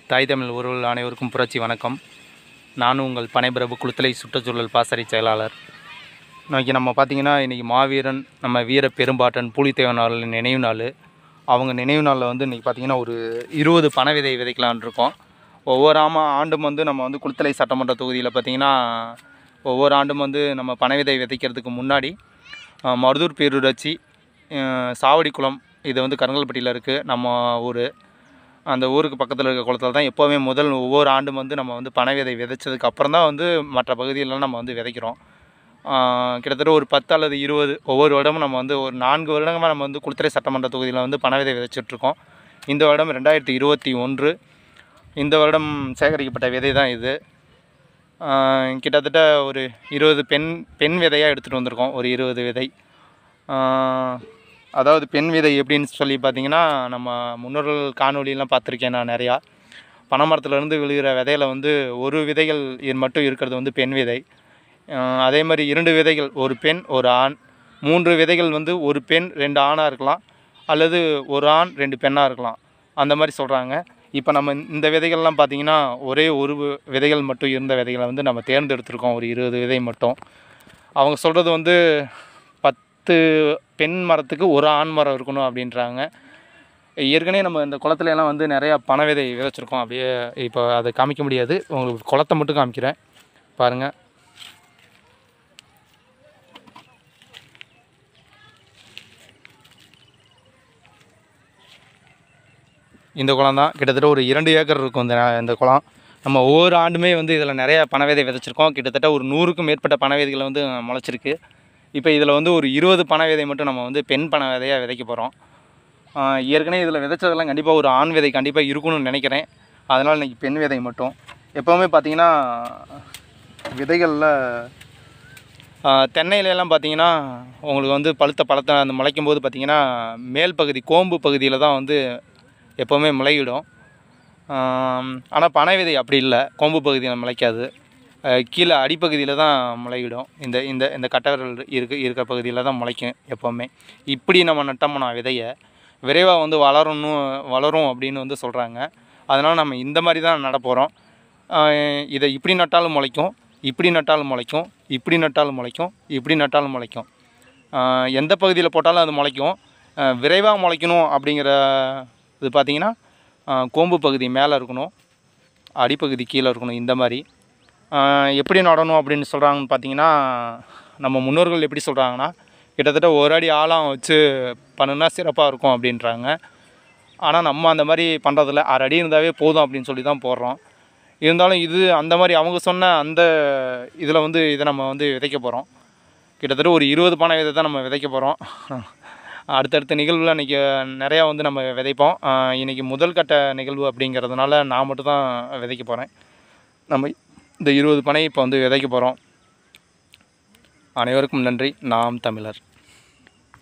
தாய் தமிழ் உறவுகள் அனைவருக்கும் புரட்சி வணக்கம். நான் உங்கள் பனைபிரபு குளித்தலை சுற்றுச்சூழல் பாசறை செயலாளர். இன்றைக்கி நம்ம பார்த்திங்கன்னா, இன்றைக்கி மாவீரன் நம்ம வீர பெரும்பாட்டன் பூலித்தேவன் அவர்களின் நினைவு நாள். அவங்க நினைவு நாளில் வந்து இன்றைக்கி பார்த்திங்கன்னா ஒரு 20 பனை விதை விதைக்கலான் இருக்கோம். ஒவ்வொரு ஆண்டும் வந்து நம்ம வந்து குளித்தலை சட்டமன்ற தொகுதியில் பார்த்திங்கன்னா ஒவ்வொரு ஆண்டும் வந்து நம்ம பனை விதை விதைக்கிறதுக்கு முன்னாடி மருதூர் பேரூராட்சி சாவடிக்குளம், இது வந்து கருங்கல்பட்டியில் இருக்குது நம்ம ஊர். அந்த ஊருக்கு பக்கத்தில் இருக்க குளத்தில் தான் எப்போவுமே ஒவ்வொரு ஆண்டும் வந்து நம்ம வந்து பனை விதை விதைச்சதுக்கு அப்புறம் தான் வந்து மற்ற பகுதியிலலாம் நம்ம வந்து விதைக்கிறோம். கிட்டத்தட்ட ஒரு 10 அல்லது 20 ஒவ்வொரு வருடமும் நம்ம வந்து ஒரு 4 வருடங்கமாக நம்ம வந்து குளித்தலை சட்டமன்ற தொகுதியில் வந்து பனை விதை விதைச்சிட்ருக்கோம். இந்த வருடம் 2021 இந்த வருடம் சேகரிக்கப்பட்ட விதை தான் இது. கிட்டத்தட்ட ஒரு 20 பெண் விதையாக எடுத்துகிட்டு வந்திருக்கோம். ஒரு 20 விதை. அதாவது பெண் விதை எப்படின்னு சொல்லி பார்த்திங்கன்னா, நம்ம முன்னோர்கள் காணொலியெலாம் பார்த்துருக்கேன் நான் நிறையா. பனைமரத்துலேருந்து விழுகிற விதையில் வந்து ஒரு விதைகள் மட்டும் இருக்கிறது வந்து பெண் விதை. அதே மாதிரி 2 விதைகள், ஒரு பெண் ஒரு ஆண். 3 விதைகள் வந்து ஒரு பெண் 2 ஆணாக இருக்கலாம், அல்லது ஒரு ஆண் 2 பெண்ணாக இருக்கலாம், அந்த மாதிரி சொல்கிறாங்க. இப்போ நம்ம இந்த விதைகள்லாம் பார்த்திங்கன்னா ஒரே ஒரு விதைகள் மட்டும் இருந்த விதைகளை வந்து நம்ம தேர்ந்தெடுத்திருக்கோம், ஒரு 20 விதை மட்டும். அவங்க சொல்கிறது வந்து 10 பெண் மரத்துக்கு ஒரு ஆண் மரம் இருக்கணும் அப்படின்றாங்க. ஏற்கனவே நம்ம இந்த குளத்துலலாம் வந்து நிறையா பனை விதை விதைச்சிருக்கோம். அப்படியே இப்போ அதை காமிக்க முடியாது, உங்களுக்கு குளத்தை மட்டும் காமிக்கிறேன் பாருங்கள். இந்த குளம் தான் கிட்டத்தட்ட ஒரு 2 ஏக்கர் இருக்கும் இந்த குளம். நம்ம ஒவ்வொரு ஆண்டுமே வந்து இதில் நிறையா பனை விதை விதைச்சிருக்கோம். கிட்டத்தட்ட ஒரு 100க்கும் மேற்பட்ட பனை விதைகளை வந்து முளைச்சிருக்கு. இப்போ இதில் வந்து ஒரு 20 பனை விதை மட்டும் நம்ம வந்து பெண் பனை விதையாக விதைக்க போகிறோம். ஏற்கனவே இதில் விதைச்சதெல்லாம் கண்டிப்பாக ஒரு ஆண் விதை கண்டிப்பாக இருக்கணும்னு நினைக்கிறேன். அதனால் இன்றைக்கி பெண் விதை மட்டும். எப்போவுமே பார்த்திங்கன்னா விதைகளில் தென்னையிலலாம் பார்த்திங்கன்னா உங்களுக்கு வந்து பழத்தை அந்த முளைக்கும் போது பார்த்திங்கன்னா மேல் பகுதி கோம்பு பகுதியில் தான் வந்து எப்போவுமே முளையிடும். ஆனால் பனை விதை அப்படி இல்லை, கோம்பு பகுதியில் முளைக்காது, கீழே அடிப்பகுதியில் தான் முளையிடும். இந்த இந்த இந்த கட்டவர்கள் இருக்கிற பகுதியில் தான் முளைக்கும் எப்போவுமே. இப்படி நம்ம நட்டோம்னா விதையை விரைவாக வந்து வளரும் அப்படின்னு வந்து சொல்கிறாங்க. அதனால் நம்ம இந்த மாதிரி தான் நட போகிறோம். இதை இப்படி நட்டாலும் முளைக்கும், இப்படி நட்டாலும் முளைக்கும், இப்படி நட்டாலும் முளைக்கும், இப்படி நட்டாலும் முளைக்கும். எந்த பகுதியில் போட்டாலும் அது முளைக்கும். விரைவாக முளைக்கணும் அப்படிங்கிற இது பார்த்திங்கன்னா கோம்பு பகுதி மேலே இருக்கணும், அடிப்பகுதி கீழே இருக்கணும். இந்த மாதிரி எப்படி நடணும் அப்படின்னு சொல்கிறாங்கன்னு பார்த்திங்கன்னா, நம்ம முன்னோர்கள் எப்படி சொல்கிறாங்கன்னா, கிட்டத்தட்ட ஒரு அடி ஆழம் வச்சு பண்ணுனா சிறப்பாக இருக்கும் அப்படின்றாங்க. ஆனால் நம்ம அந்த மாதிரி பண்ணுறதில்ல, 1/2 அடி இருந்தாவே போதும் அப்படின்னு சொல்லி தான் போடுறோம். இருந்தாலும் இது அந்த மாதிரி அவங்க சொன்ன அந்த இதில் வந்து இதை நம்ம வந்து விதைக்க போகிறோம். கிட்டத்தட்ட ஒரு 20 பனை விதை தான் நம்ம விதைக்க போகிறோம். அடுத்தடுத்த நிகழ்வில் இன்றைக்கி நிறையா வந்து நம்ம விதைப்போம். இன்றைக்கி முதல் கட்ட நிகழ்வு அப்படிங்கிறதுனால நான் மட்டும் தான் விதைக்க போகிறேன். நம்ம இந்த 20 பனை இப்போ வந்து விதைக்க போகிறோம். அனைவருக்கும் நன்றி. நாம் தமிழர்.